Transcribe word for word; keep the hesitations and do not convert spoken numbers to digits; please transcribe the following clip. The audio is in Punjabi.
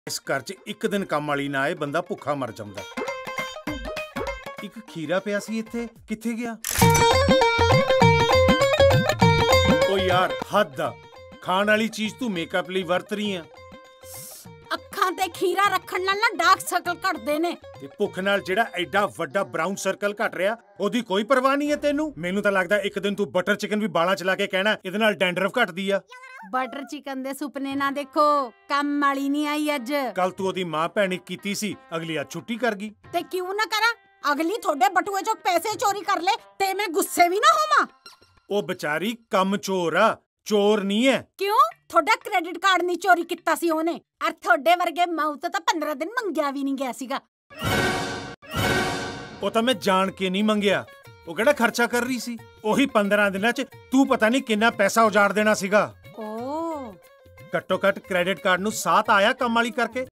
इस घर च एक दिन काम वाली ना आए बंदा भुखा मर जांदा। एक खीरा पिया सी इत्थे, कित्थे गया? ओ यार हद आ, खाण वाली चीज तू मेकअप लई वरत रही है। ਅੱਖਾਂ ਤੇ ਖੀਰਾ ਰੱਖਣ ਨਾਲ ਨਾ ਡਾਰਕ ਸਰਕਲ ਘਟਦੇ ਨੇ ਤੇ ਭੁੱਖ ਨਾਲ ਜਿਹੜਾ ਐਡਾ ਵੱਡਾ ਬ੍ਰਾਊਨ ਸਰਕਲ ਘਟ ਰਿਹਾ ਉਹਦੀ ਕੋਈ ਪਰਵਾਹ ਨਹੀਂ ਹੈ ਤੈਨੂੰ। ਮੈਨੂੰ ਤਾਂ ਲੱਗਦਾ ਇੱਕ ਦਿਨ ਤੂੰ ਬਟਰ ਚਿਕਨ ਵੀ ਬਾਲਾਂ ਚ ਲਾ ਕੇ ਕਹਿਣਾ ਇਹਦੇ ਨਾਲ ਡੈਂਡਰਫ ਘਟਦੀ ਆ। ਬਟਰ ਚਿਕਨ ਦੇ ਸੁਪਨੇ ਨਾ ਦੇਖੋ, ਕੰਮ ਵਾਲੀ ਨਹੀਂ ਆਈ ਅੱਜ। ਕੱਲ ਤੂੰ ਉਹਦੀ ਮਾਂ ਭੈਣੀ ਕੀਤੀ ਸੀ, ਅਗਲੀ ਆ ਛੁੱਟੀ ਕਰ ਗਈ। ਤੇ ਕਿਉਂ ਨਾ ਕਰਾਂ, ਅਗਲੀ ਤੁਹਾਡੇ ਬਟੂਏ ਚੋਂ ਪੈਸੇ ਚੋਰੀ ਕਰ ਲੈ ਤੇ ਮੈਂ ਗੁੱਸੇ ਵੀ ਨਾ ਹੋਵਾਂ। ਉਹ ਵਿਚਾਰੀ ਕੰਮ ਚੋਰ ਆ, ਚੋਰ ਨਹੀਂ ਹੈ। ਕਿਉਂ? ਤੁਹਾਡਾ ਕ੍ਰੈਡਿਟ ਕਾਰਡ ਨਹੀਂ ਚੋਰੀ ਕੀਤਾ ਸੀ ਉਹਨੇ, ਅਰ ਤੁਹਾਡੇ ਵਰਗੇ ਮਾਊ ਤੋਂ ਤਾਂ ਪੰਦਰਾਂ ਦਿਨ ਮੰਗਿਆ ਵੀ ਨਹੀਂ ਗਿਆ ਸੀਗਾ। ਉਹ ਤਾਂ ਮੈਂ ਜਾਣ ਕੇ ਨਹੀਂ ਮੰਗਿਆ, ਉਹ ਕਿਹੜਾ ਖਰਚਾ ਕਰ ਰਹੀ ਸੀ। ਉਹੀ ਪੰਦਰਾਂ ਦਿਨਾਂ ਚ ਤੂੰ ਪਤਾ ਨਹੀਂ ਕਿੰਨਾ ਪੈਸਾ ਉਜਾੜ ਦੇਣਾ ਸੀਗਾ। ਓ ਘੱਟੋ ਘੱਟ ਕ੍ਰੈਡਿਟ ਕਾਰਡ ਨੂੰ ਸਾਥ ਆਇਆ ਕੰਮ ਵਾਲੀ ਕਰਕੇ।